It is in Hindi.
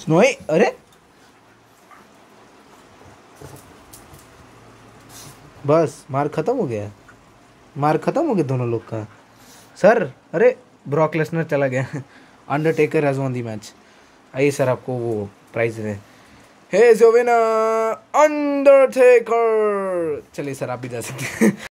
स्नोई, अरे बस मार खत्म हो गया, मार खत्म हो गया दोनों लोग का। सर अरे ब्रॉक लेसनर चला गया। Undertaker has won the match. आइए सर आपको वो प्राइज दे। Here is your winner Undertaker. चलिए सर आप भी जा सकते हैं।